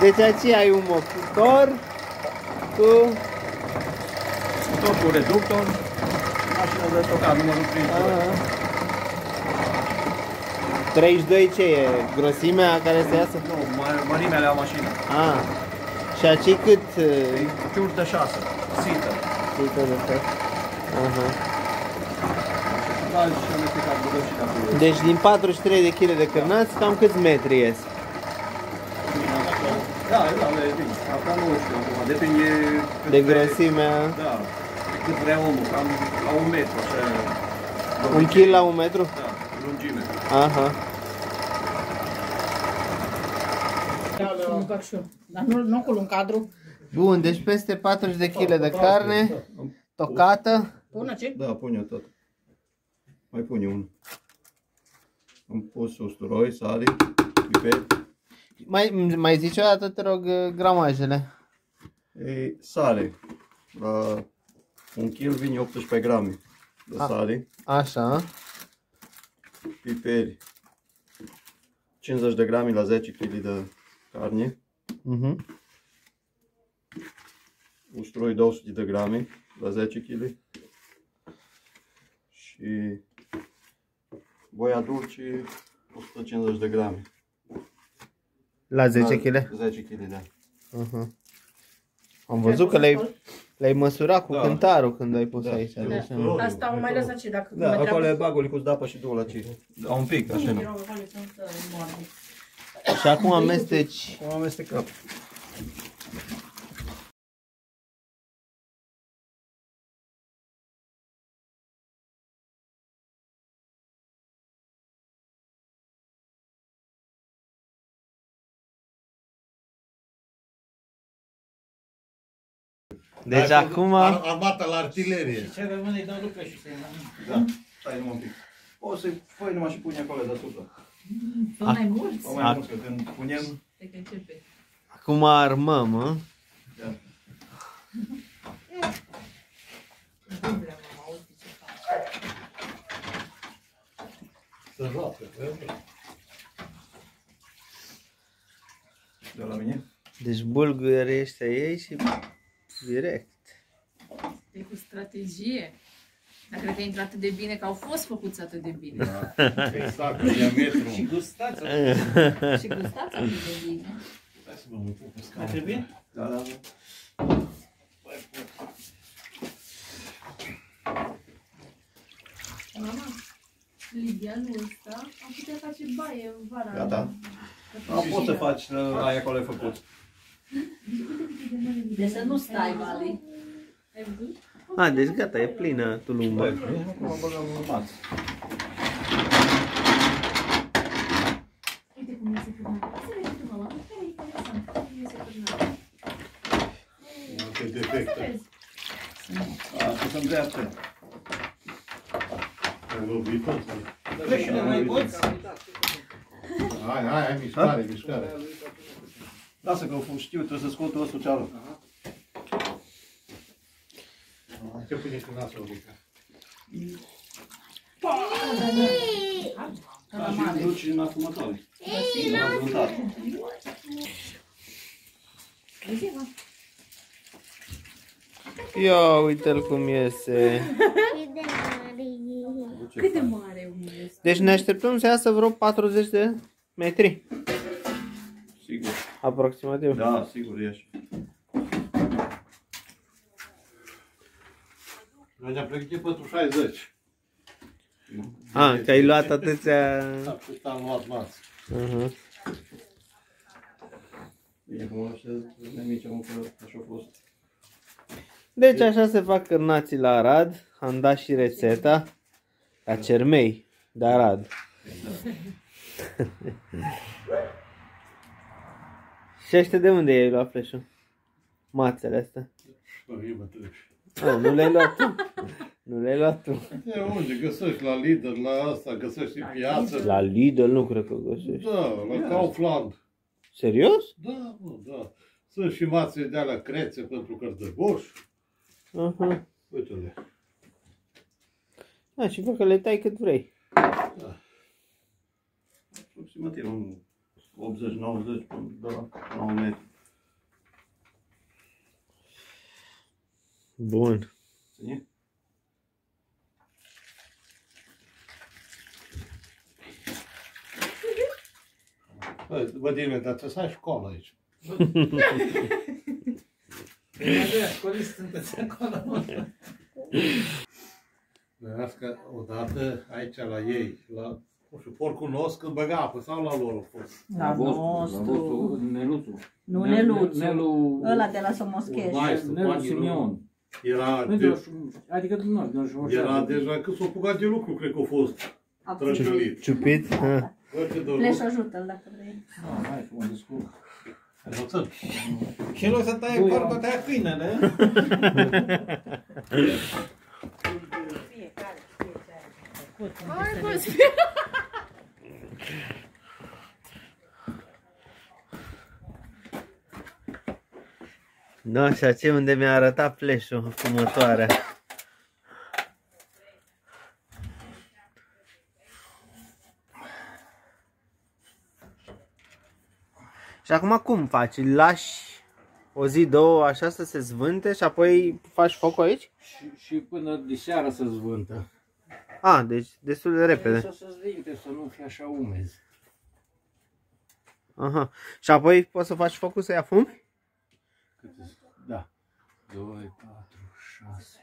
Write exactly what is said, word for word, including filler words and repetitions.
Deci aici ai un motor cu... Motor cu reductor, mașină de stocat, numărul trei. treizeci și doi ce e? Grosimea care se iasă? Nu, mărimea la mașină. Ah. Și aici cât? E ciur de șase, sită. Sită de tot. Aha. Deci din patruzeci și trei de kilograme de cârnați, cam câți metri ies? Da, da, e bine. Asta nu știu acum, depinde de grosimea. Da, cât vrea omul, cam la un metru, așa. Un kil la un metru? Da, lungime. Aha. Dar nu, nu acolo în cadru. Bun, deci peste patruzeci de kilograme de carne, tocată. Pune ce? Da, pune tot. Mai pune unul. Am pus usturoi, sare, piper. Mai, mai zici o dată, te rog, gramajele. E sare. La un kil vine optsprezece grame de A, sare. Așa. Piperi. cincizeci de grame la zece kilograme de carne. Uh-huh. Usturoi două sute de grame la zece kilograme. Și boia dulce o sută cincizeci de grame. La zece kilograme? zece kilograme, da. Uh-huh. Am văzut că le-ai le-ai măsurat cu da. Cântarul când ai pus Da. aici. Da. Deci, Da. Asta o mai lăsat și dacă... Da, acolo e bagul cu apă și două la ce. Da, un pic, așa nu. și acum amesteci. Am amestecat. Deci Dar acum... armata la artilerie. Ce rămâne îi dau lucruri și să-i Da, stai numai un pic. O să-i pui numai și pune acolo deasupra. Sunt mai mulți? O mai mult, că când punem... Te că începe. Acum armăm, a? Da. Să joacă, vezi? De la mine? Deci bulgurii ăștia ei și direct. E cu strategie. Dar cred că intră atât de bine, că au fost făcuți atât de bine. Da, exact, cu diametru. Și gustați. Și gustați atât de bine. Hai să mă uit pe Mai scară. trebuie? Da, da, da. Mama, Libianul ăsta am putea face baie în vara. Gata. Nu poți să faci aia acolo e făcut. De să nu stai, Vali. Ai văzut? A, deci gata, e plină tulumba. Băi, acum băgăm în masă. Uite cum iese cârnat. Să vezi tu, mama. Care e interesant? Cum iese cârnat? Multe Să defecte. vezi. Asta se îndreaptă. Ai lovit-o? Vrei și ne mai poți? Hai, hai, hai, mișcare, mișcare. Lasă că știu, trebuie să scot osul cealaltă. Ce pune cu nasul, Luca? Ca și duci în afumătoare. La gruntate. Ia uite-l cum iese. Cât de mare este? Deci ne așteptăm să iasă vreo patruzeci de metri. Sigur. Aproximativ. Da, sigur ieși. Noi ne-am pregătit pentru șaizeci. A, că ai luat atâția... Atât am luat mați. Uh-huh. Bine, cum așa ne micem că așa a fost. Deci așa se fac cârnații la Arad. Am dat și rețeta. La Cermei de Arad. Și ăștia de unde ai luat fleșul? Mațele astea. Băi, mă treci. A, nu le-ai luat tu. Nu le-ai luat tu. E unde găsești la Lidl, la asta, găsești în piață. La Lidl nu cred că găsești. Da, la Kaufland. Serios? Da, mă, da. Sunt și mațe de alea crețe pentru cărtăgoș. Aha. Uite-le. Da, și fă că le tai cât vrei. Da. Aproximativ un optzeci nouăzeci de la nouă metri. Bun. Ține? Bă, Vădime, dar trebuie să ai școală aici. Bine, școliți sunteți acolo. Vedească odată aici la ei, la, nu știu, porcul nostru când băga apă sau la lor a fost. La nostru. Neluțu. Nu Neluțu. Nelu... Ăla de la Somoscheș. Maestru, Nelu banii Simeon. Era, Nu, de, de, adică nu, nu știu. era deja cât s-a apucat de lucru, cred că a fost trăcălit. Ciupit? Ha. Bă, ce dor, Pleș ajută-l dacă vrei. Nu, hai să mă descurc. învățăm. Și el o să taie porcul, taie câinele. Hai, bă, Nu așa, ce unde mi-a arătat flash-ul cu motoarea. Și acum cum faci? Îl lași o zi, două, așa să se zvânte și apoi faci focul aici? Și, și până de seară să zvântă. A, deci destul de repede. Să se zdinte, să nu fie așa umezi. Aha. Și apoi poți să faci focul să ia fum? Cât e? Da. doi, patru, șase.